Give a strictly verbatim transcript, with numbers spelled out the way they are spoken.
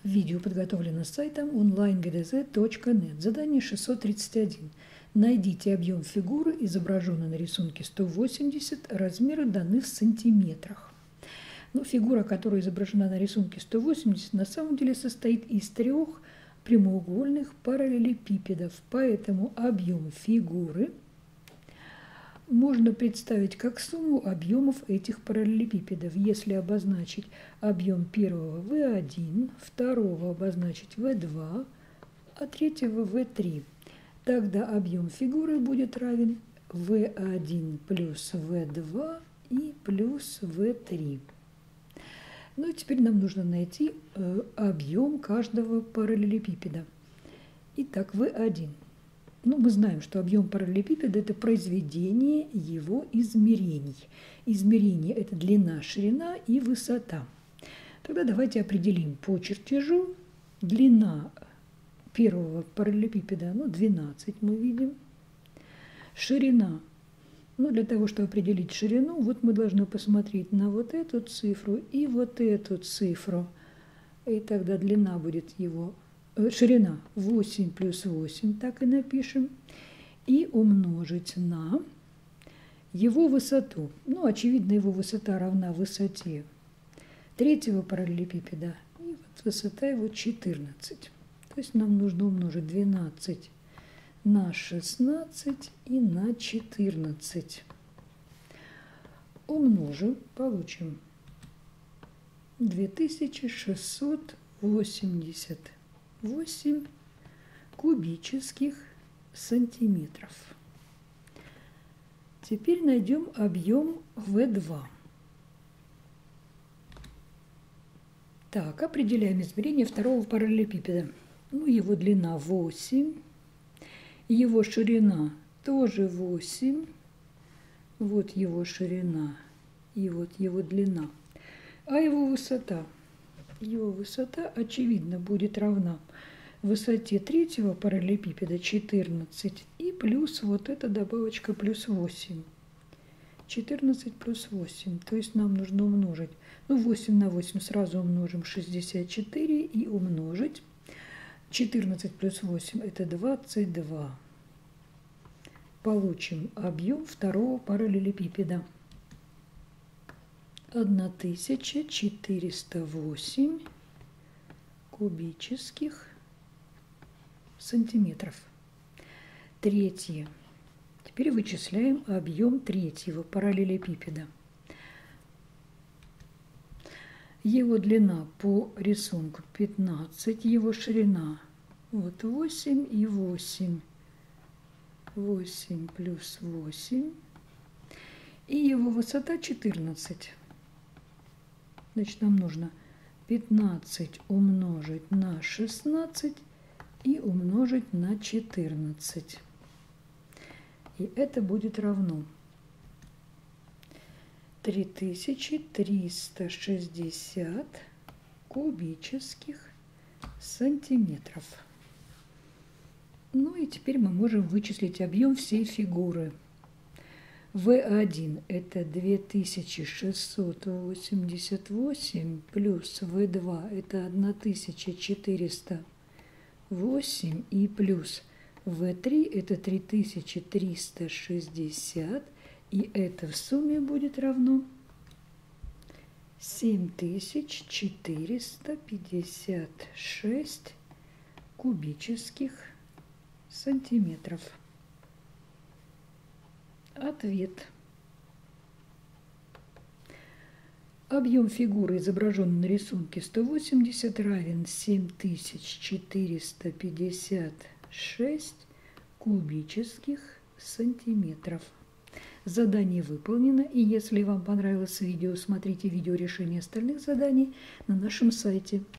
Видео подготовлено сайтом онлайн гэ дэ зэ точка нет. Задание шестьсот тридцать один. Найдите объем фигуры, изображенной на рисунке сто восемьдесят, размеры даны в сантиметрах. Но фигура, которая изображена на рисунке сто восемьдесят, на самом деле состоит из трех прямоугольных параллелепипедов, поэтому объем фигуры можно представить как сумму объемов этих параллелепипедов. Если обозначить объем первого вэ один, второго обозначить вэ два, а третьего вэ три, тогда объем фигуры будет равен вэ один плюс вэ два и плюс вэ три. Ну и теперь нам нужно найти э, объем каждого параллелепипеда. Итак, вэ один. Ну, мы знаем, что объем параллелепипеда – это произведение его измерений. Измерение – это длина, ширина и высота. Тогда давайте определим по чертежу. Длина первого параллелепипеда, ну, двенадцать мы видим. Ширина. Ну, для того, чтобы определить ширину, вот мы должны посмотреть на вот эту цифру и вот эту цифру. И тогда длина будет его... Ширина восемь плюс восемь, так и напишем, и умножить на его высоту. Ну, очевидно, его высота равна высоте третьего параллелепипеда, и вот высота его четырнадцать. То есть нам нужно умножить двенадцать на шестнадцать и на четырнадцать. Умножим, получим две тысячи шестьсот восемьдесят восемь кубических сантиметров. Теперь найдем объем вэ два. Так, определяем измерение второго параллелепипеда. Ну, его длина восемь, его ширина тоже восемь. Вот его ширина и вот его длина. А его высота? Его высота, очевидно, будет равна высоте третьего параллелепипеда четырнадцать и плюс вот эта добавочка плюс восемь. четырнадцать плюс восемь, то есть нам нужно умножить. Ну, восемь на восемь сразу умножим шестьдесят четыре и умножить. четырнадцать плюс восемь это двадцать два. Получим объем второго параллелепипеда. тысяча четыреста восемь кубических сантиметров. Третье. Теперь вычисляем объем третьего параллелепипеда. Его длина по рисунку пятнадцать, его ширина вот восемь и восемь. восемь плюс восемь. И его высота четырнадцать. Значит, нам нужно пятнадцать умножить на шестнадцать и умножить на четырнадцать. И это будет равно три тысячи триста шестьдесят кубических сантиметров. Ну и теперь мы можем вычислить объем всей фигуры. вэ один это две тысячи шестьсот восемьдесят восемь плюс вэ два это тысяча четыреста восемь и плюс вэ три это три тысячи триста шестьдесят, и это в сумме будет равно семь тысяч четыреста пятьдесят шесть кубических сантиметров. Ответ. Объем фигуры, изображенной на рисунке сто восемьдесят, равен семь тысяч четыреста пятьдесят шесть кубических сантиметров. Задание выполнено, и если вам понравилось видео, смотрите видео решения остальных заданий на нашем сайте.